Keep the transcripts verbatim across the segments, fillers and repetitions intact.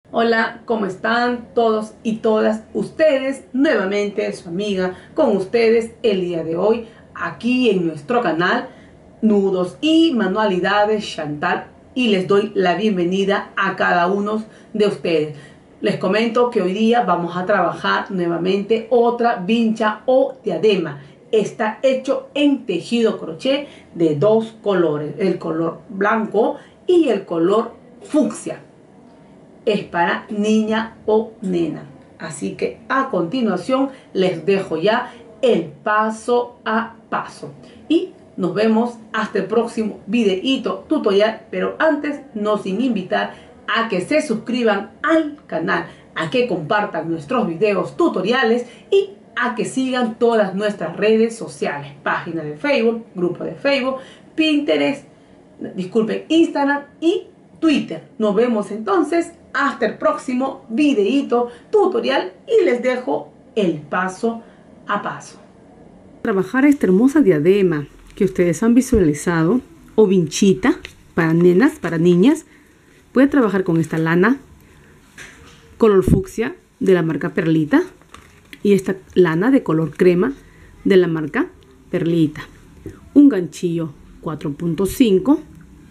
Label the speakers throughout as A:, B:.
A: Hola, ¿cómo están todos y todas ustedes? Nuevamente su amiga con ustedes el día de hoy aquí en nuestro canal Nudos y Manualidades Chantal, y les doy la bienvenida a cada uno de ustedes. Les comento que hoy día vamos a trabajar nuevamente otra vincha o diadema. Está hecho en tejido crochet de dos colores, el color blanco y el color fucsia. Es para niña o nena. Así que a continuación les dejo ya el paso a paso. Y nos vemos hasta el próximo videíto tutorial. Pero antes, no sin invitar a que se suscriban al canal, a que compartan nuestros videos tutoriales y a que sigan todas nuestras redes sociales. Página de Facebook, grupo de Facebook, Pinterest, disculpen, Instagram y Twitter. Nos vemos entonces hasta el próximo videíto tutorial y les dejo el paso a paso.
B: Trabajar esta hermosa diadema que ustedes han visualizado o vinchita para nenas, para niñas, puede trabajar con esta lana color fucsia de la marca Perlita y esta lana de color crema de la marca Perlita. Un ganchillo cuatro punto cinco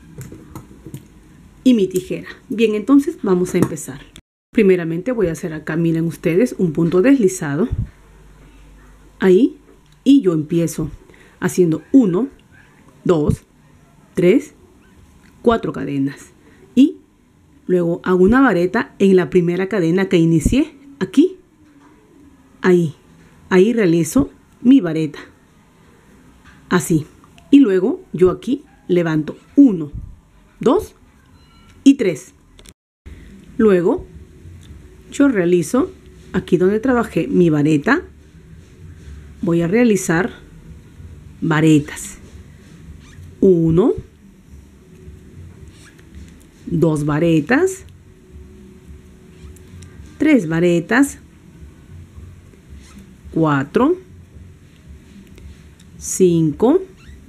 B: y mi tijera. Bien, entonces vamos a empezar. Primeramente voy a hacer acá, miren ustedes, un punto deslizado ahí, y yo empiezo haciendo uno, dos, tres, cuatro cadenas y luego hago una vareta en la primera cadena que inicié aquí, ahí, ahí realizo mi vareta así, y luego yo aquí levanto uno, dos y tres. Luego yo realizo aquí donde trabajé mi vareta, voy a realizar varetas, uno, dos varetas, tres varetas, cuatro, cinco,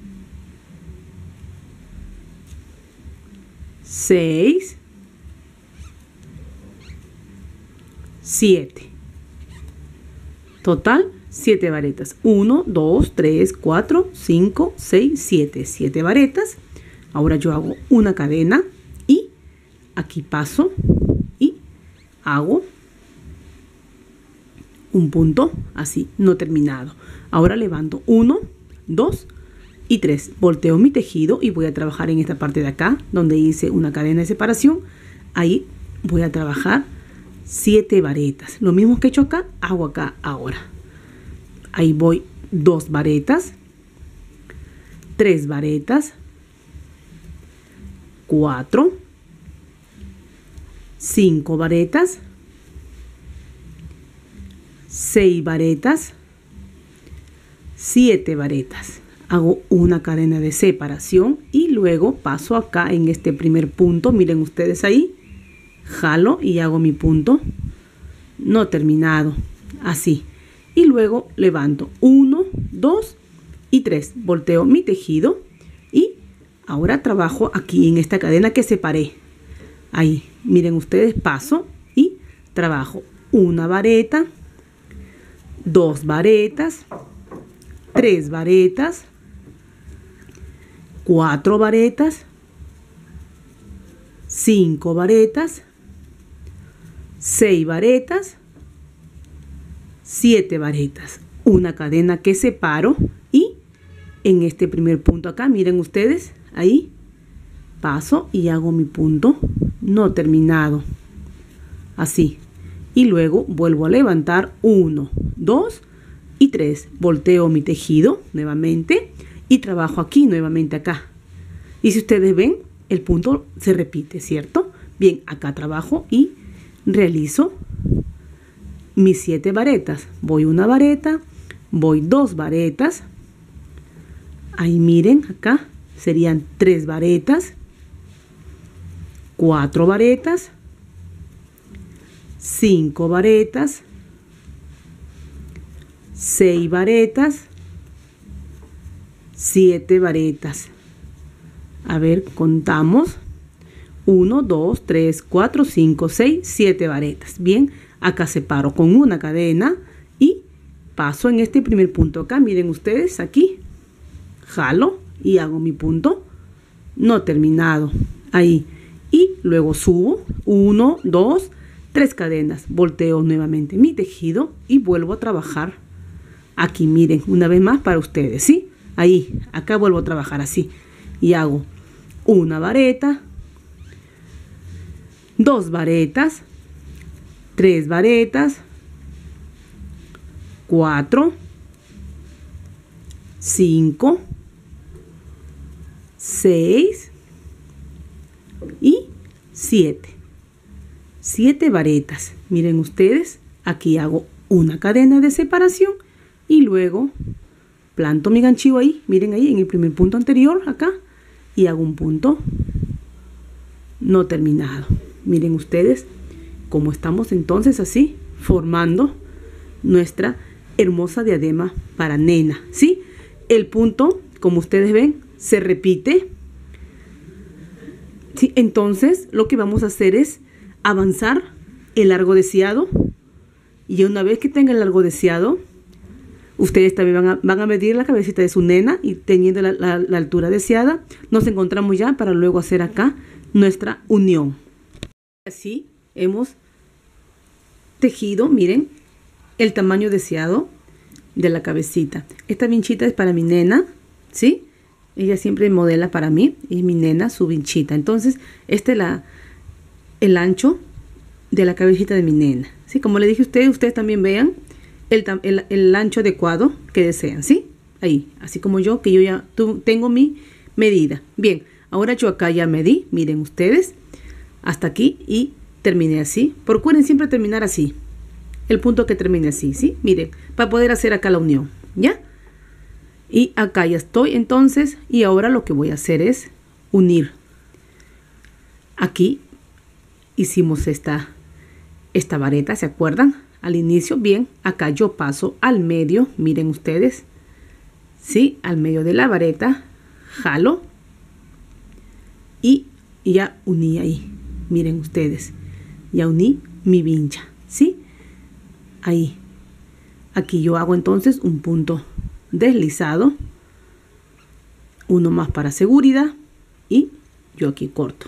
B: seis, siete. Total siete varetas. uno, dos, tres, cuatro, cinco, seis, siete. siete varetas. Ahora yo hago una cadena y aquí paso y hago un punto así, no terminado. Ahora levanto uno, dos y tres. Volteo mi tejido y voy a trabajar en esta parte de acá donde hice una cadena de separación. Ahí voy a trabajar siete varetas. Lo mismo que he hecho acá, hago acá ahora. Ahí voy dos varetas, tres varetas, cuatro, cinco varetas, seis varetas, siete varetas. Hago una cadena de separación y luego paso acá en este primer punto. Miren ustedes ahí, jalo y hago mi punto no terminado, así. Y luego levanto uno, dos y tres. Volteo mi tejido y ahora trabajo aquí en esta cadena que separé. Ahí, miren ustedes, paso y trabajo una vareta, dos varetas, tres varetas, cuatro varetas, cinco varetas, seis varetas, siete varetas, una cadena que separo y en este primer punto acá, miren ustedes, ahí paso y hago mi punto no terminado, así, y luego vuelvo a levantar uno, dos y tres, volteo mi tejido nuevamente y trabajo aquí nuevamente acá, y si ustedes ven, el punto se repite, ¿cierto? Bien, acá trabajo y realizo mis siete varetas. Voy una vareta, voy dos varetas, ahí miren, acá serían tres varetas, cuatro varetas, cinco varetas, seis varetas, siete varetas. A ver, contamos. uno, dos, tres, cuatro, cinco, seis, siete varetas. Bien, acá separo con una cadena y paso en este primer punto acá. Miren ustedes aquí, jalo y hago mi punto no terminado ahí, y luego subo uno, dos, tres cadenas, volteo nuevamente mi tejido y vuelvo a trabajar aquí. Miren, una vez más para ustedes, ¿sí? Ahí, acá vuelvo a trabajar así y hago una vareta, dos varetas, tres varetas, cuatro, cinco, seis y siete. siete varetas. Miren ustedes, aquí hago una cadena de separación y luego planto mi ganchillo ahí. Miren ahí en el primer punto anterior acá y hago un punto no terminado. Miren ustedes cómo estamos entonces así formando nuestra hermosa diadema para nena, ¿sí? El punto, como ustedes ven, se repite, ¿sí? Entonces lo que vamos a hacer es avanzar el largo deseado, y una vez que tenga el largo deseado, ustedes también van a, van a medir la cabecita de su nena y teniendo la, la, la altura deseada, nos encontramos ya para luego hacer acá nuestra unión. Así hemos tejido, miren, el tamaño deseado de la cabecita. Esta vinchita es para mi nena, ¿sí? Ella siempre modela para mí, y mi nena su vinchita. Entonces, este es la, el ancho de la cabecita de mi nena, ¿sí? Como le dije a ustedes, ustedes también vean el, el, el ancho adecuado que desean, ¿sí? Ahí, así como yo, que yo ya tu, tengo mi medida. Bien, ahora yo acá ya medí, miren ustedes, hasta aquí y terminé así. Procuren siempre terminar así, el punto que termine así, ¿sí? Miren, para poder hacer acá la unión, ¿ya? Y acá ya estoy entonces, y ahora lo que voy a hacer es unir. Aquí hicimos esta, esta vareta, ¿se acuerdan? Al inicio, bien, acá yo paso al medio, miren ustedes, ¿sí? Al medio de la vareta, jalo y ya uní ahí, miren ustedes, ya uní mi vincha, ¿sí? Ahí, aquí yo hago entonces un punto deslizado, uno más para seguridad, y yo aquí corto.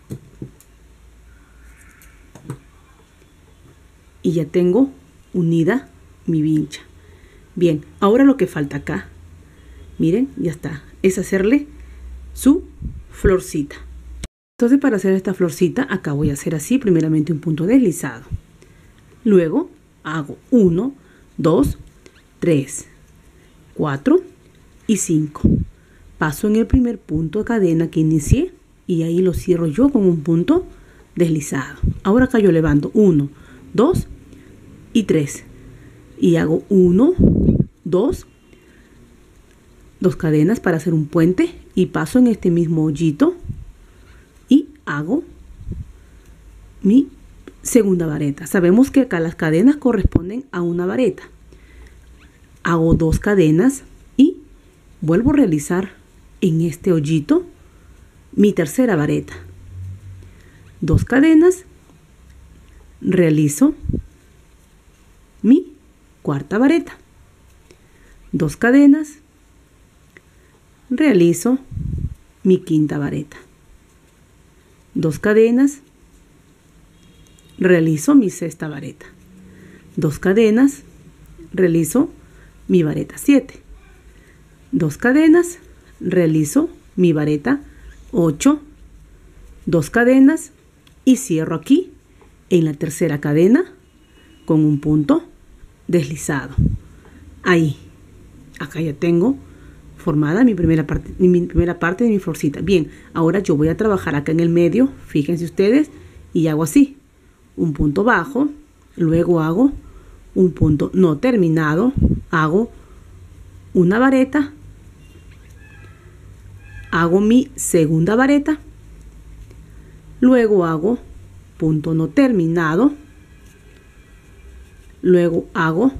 B: Y ya tengo unida mi vincha. Bien, ahora lo que falta acá, miren, ya está, es hacerle su florcita. Entonces, para hacer esta florcita, acá voy a hacer así, primeramente un punto deslizado. Luego hago uno, dos, tres, cuatro y cinco. Paso en el primer punto de cadena que inicié y ahí lo cierro yo con un punto deslizado. Ahora acá yo levanto uno, dos y tres. Y hago uno, dos, dos cadenas para hacer un puente y paso en este mismo hoyito y hago mi segunda vareta. Sabemos que acá las cadenas corresponden a una vareta. Hago dos cadenas y vuelvo a realizar en este hoyito mi tercera vareta. Dos cadenas, realizo mi cuarta vareta. Dos cadenas, realizo mi quinta vareta. Dos cadenas, realizo mi sexta vareta. Dos cadenas, realizo mi vareta siete. Dos cadenas, realizo mi vareta ocho. Dos cadenas y cierro aquí en la tercera cadena con un punto deslizado. Ahí, acá ya tengo formada mi primera parte, mi primera parte de mi florcita. Bien, ahora yo voy a trabajar acá en el medio, fíjense ustedes, y hago así, un punto bajo, luego hago un punto no terminado, hago una vareta, hago mi segunda vareta, luego hago punto no terminado, luego hago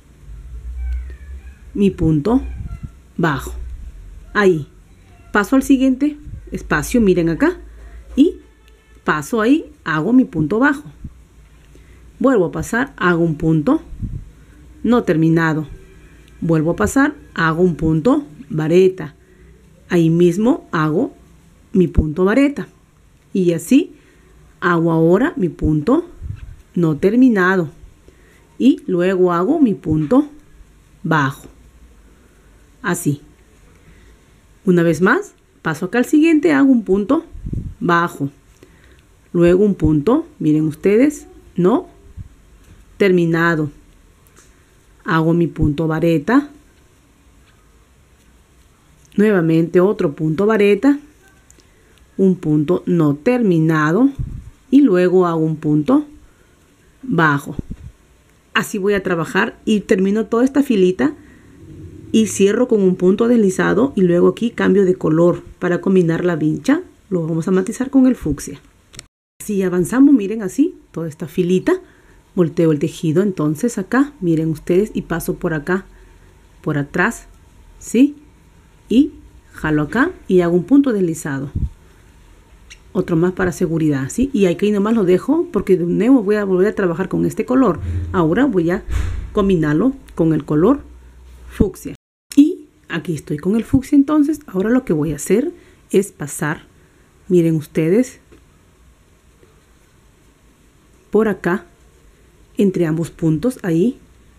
B: mi punto bajo. Ahí paso al siguiente espacio, miren acá, y paso ahí, hago mi punto bajo. Vuelvo a pasar, hago un punto no terminado. Vuelvo a pasar, hago un punto vareta. Ahí mismo hago mi punto vareta. Y así hago ahora mi punto no terminado. Y luego hago mi punto bajo. Así. Una vez más, paso acá al siguiente, hago un punto bajo. Luego un punto, miren ustedes, no terminado. Hago mi punto vareta. Nuevamente otro punto vareta. Un punto no terminado. Y luego hago un punto bajo. Así voy a trabajar y termino toda esta filita y cierro con un punto deslizado y luego aquí cambio de color para combinar la vincha. Lo vamos a matizar con el fucsia. Si avanzamos, miren así, toda esta filita, volteo el tejido, entonces acá, miren ustedes, y paso por acá, por atrás, ¿sí? Y jalo acá y hago un punto deslizado. Otro más para seguridad, ¿sí? Y aquí nomás lo dejo porque de nuevo voy a volver a trabajar con este color. Ahora voy a combinarlo con el color fucsia. Y aquí estoy con el fucsia, entonces ahora lo que voy a hacer es pasar, miren ustedes, por acá, entre ambos puntos, ahí,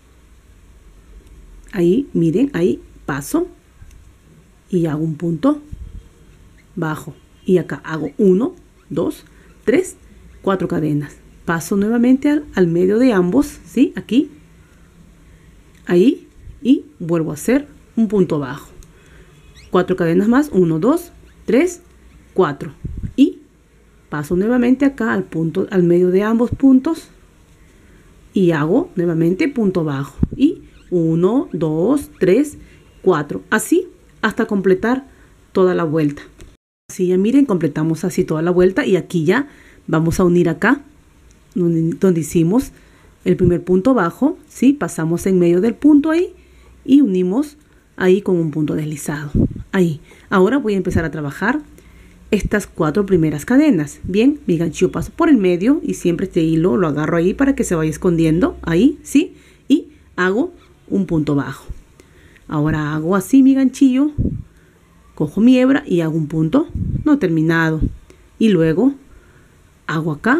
B: ahí, miren, ahí paso y hago un punto bajo. Y acá hago uno, dos, tres, cuatro cadenas. Paso nuevamente al, al medio de ambos, ¿sí? Aquí, ahí, y vuelvo a hacer un punto bajo. Cuatro cadenas más, uno, dos, tres, cuatro. Y paso nuevamente acá al punto, al medio de ambos puntos. Y hago nuevamente punto bajo. Y uno, dos, tres, cuatro. Así hasta completar toda la vuelta. Así ya miren, completamos así toda la vuelta y aquí ya vamos a unir acá donde, donde hicimos el primer punto bajo, ¿sí? Pasamos en medio del punto ahí y unimos ahí con un punto deslizado. Ahí. Ahora voy a empezar a trabajar estas cuatro primeras cadenas. Bien, mi ganchillo paso por el medio y siempre este hilo lo agarro ahí para que se vaya escondiendo. Ahí, ¿sí? Y hago un punto bajo. Ahora hago así mi ganchillo. Cojo mi hebra y hago un punto no terminado. Y luego hago acá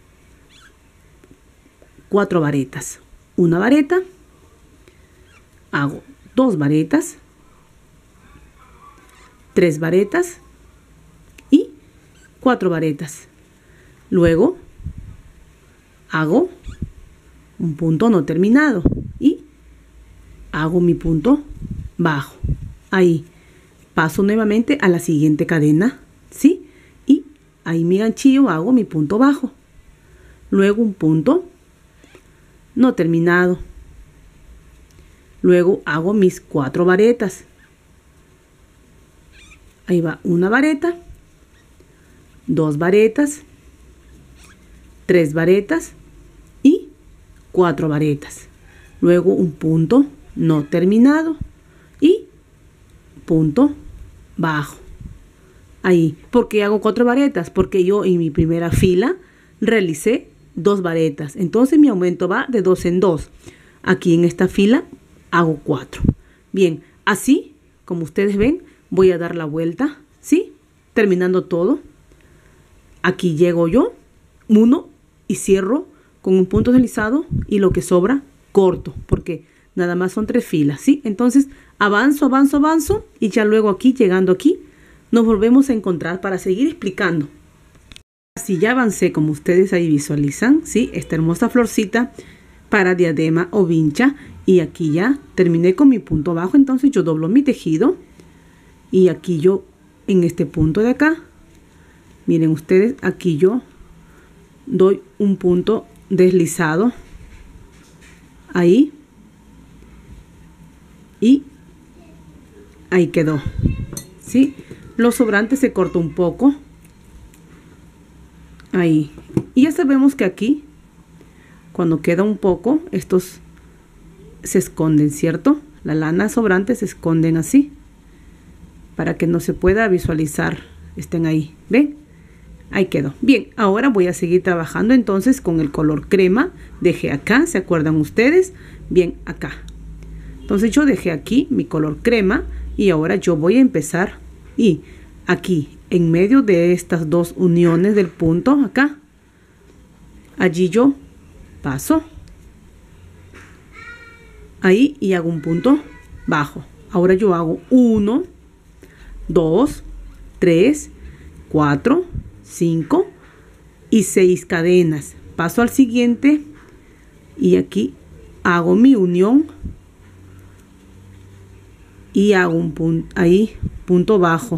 B: cuatro varetas. Una vareta. Hago dos varetas. Tres varetas. Y cuatro varetas. Luego hago un punto no terminado. Y hago mi punto bajo. Ahí. Paso nuevamente a la siguiente cadena, ¿sí? Y ahí mi ganchillo hago mi punto bajo. Luego un punto no terminado. Luego hago mis cuatro varetas. Ahí va una vareta, dos varetas, tres varetas y cuatro varetas. Luego un punto no terminado y punto bajo. Ahí. ¿Por qué hago cuatro varetas? Porque yo en mi primera fila realicé dos varetas. Entonces mi aumento va de dos en dos. Aquí en esta fila hago cuatro. Bien, así como ustedes ven, voy a dar la vuelta, ¿sí? Terminando todo. Aquí llego yo, uno, y cierro con un punto deslizado y lo que sobra corto, porque nada más son tres filas, ¿sí? Entonces avanzo, avanzo, avanzo y ya luego aquí, llegando aquí, nos volvemos a encontrar para seguir explicando. Así ya avancé, como ustedes ahí visualizan, ¿sí? Esta hermosa florcita para diadema o vincha. Y aquí ya terminé con mi punto bajo, entonces yo doblo mi tejido. Y aquí yo, en este punto de acá, miren ustedes, aquí yo doy un punto deslizado. Ahí. Y ahí quedó, ¿sí? Los sobrantes se cortó un poco. Ahí. Y ya sabemos que aquí, cuando queda un poco, estos se esconden, ¿cierto? La lana sobrante se esconden así, para que no se pueda visualizar, estén ahí, ¿ven? Ahí quedó. Bien, ahora voy a seguir trabajando entonces con el color crema. Dejé acá, ¿se acuerdan ustedes? Bien, acá. Entonces yo dejé aquí mi color crema y ahora yo voy a empezar y aquí en medio de estas dos uniones del punto acá, allí yo paso ahí y hago un punto bajo. Ahora yo hago uno, dos, tres, cuatro, cinco y seis cadenas. Paso al siguiente y aquí hago mi unión y hago un punto ahí, punto bajo,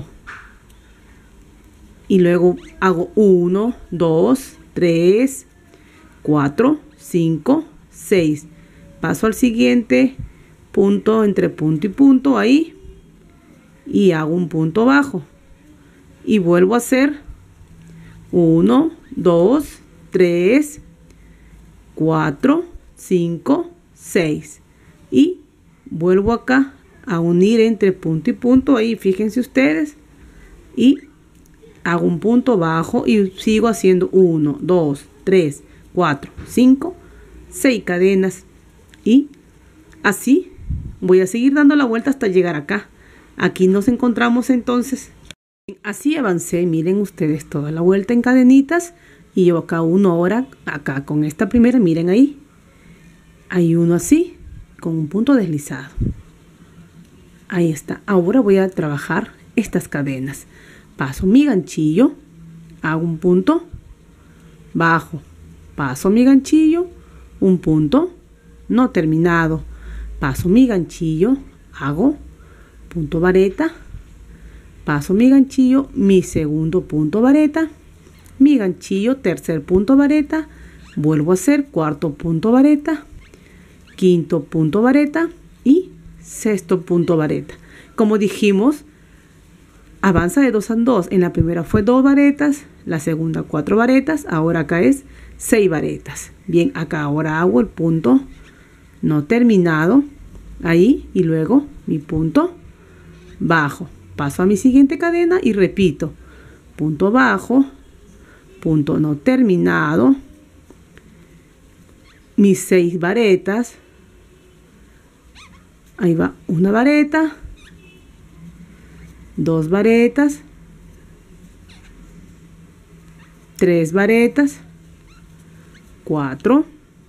B: y luego hago uno, dos, tres, cuatro, cinco, seis. Paso al siguiente punto, entre punto y punto ahí, y hago un punto bajo y vuelvo a hacer uno, dos, tres, cuatro, cinco, seis y vuelvo acá a unir entre punto y punto ahí, fíjense ustedes, y hago un punto bajo y sigo haciendo uno, dos, tres, cuatro, cinco, seis cadenas y así voy a seguir dando la vuelta hasta llegar acá. Aquí nos encontramos entonces. Así avancé, miren ustedes, toda la vuelta en cadenitas y yo acá uno ahora acá con esta primera, miren ahí, hay uno así con un punto deslizado. Ahí está. Ahora voy a trabajar estas cadenas. Paso mi ganchillo, hago un punto bajo, paso mi ganchillo, un punto no terminado, paso mi ganchillo, hago punto vareta, paso mi ganchillo, mi segundo punto vareta, mi ganchillo, tercer punto vareta, vuelvo a hacer cuarto punto vareta, quinto punto vareta y sexto punto vareta. Como dijimos, avanza de dos en dos. En la primera fue dos varetas, la segunda cuatro varetas, ahora acá es seis varetas. Bien, acá ahora hago el punto no terminado ahí y luego mi punto bajo. Paso a mi siguiente cadena y repito punto bajo, punto no terminado, mis seis varetas. Ahí va una vareta, dos varetas, tres varetas, cuatro,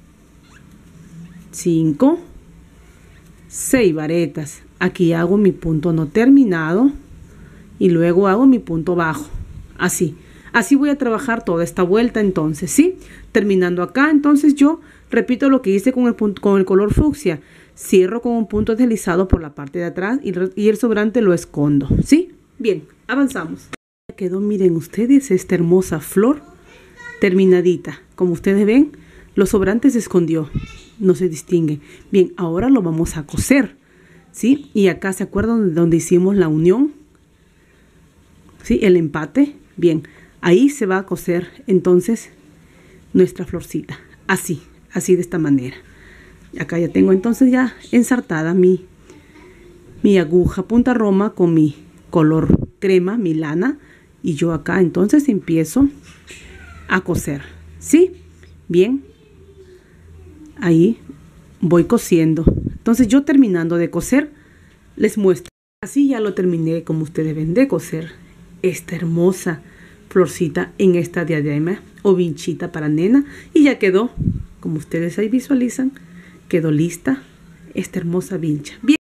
B: cinco, seis varetas. Aquí hago mi punto no terminado y luego hago mi punto bajo. Así, así voy a trabajar toda esta vuelta entonces, ¿sí? Terminando acá, entonces yo repito lo que hice con el, punto, con el color fucsia. Cierro con un punto deslizado por la parte de atrás y, y el sobrante lo escondo, ¿sí? Bien, avanzamos. Quedó, miren ustedes, esta hermosa flor terminadita. Como ustedes ven, los sobrantes se escondió, no se distingue. Bien, ahora lo vamos a coser, ¿sí? Y acá, ¿se acuerdan de donde hicimos la unión? ¿Sí? El empate. Bien, ahí se va a coser entonces nuestra florcita. Así, así de esta manera. Acá ya tengo entonces ya ensartada mi, mi aguja punta roma con mi color crema, mi lana. Y yo acá entonces empiezo a coser, ¿sí? Bien, ahí voy cosiendo. Entonces yo terminando de coser, les muestro. Así ya lo terminé, como ustedes ven, de coser esta hermosa florcita en esta diadema o vinchita para nena. Y ya quedó, como ustedes ahí visualizan, quedó lista esta hermosa vincha. Bien.